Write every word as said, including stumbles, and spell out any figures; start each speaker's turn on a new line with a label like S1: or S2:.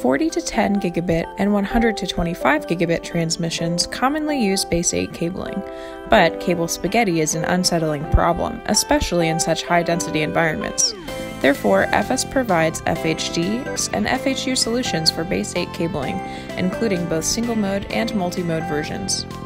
S1: forty to ten gigabit and one hundred to twenty-five gigabit transmissions commonly use base eight cabling, but cable spaghetti is an unsettling problem, especially in such high-density environments. Therefore, F S provides F H D and F H U solutions for base eight cabling, including both single-mode and multi-mode versions.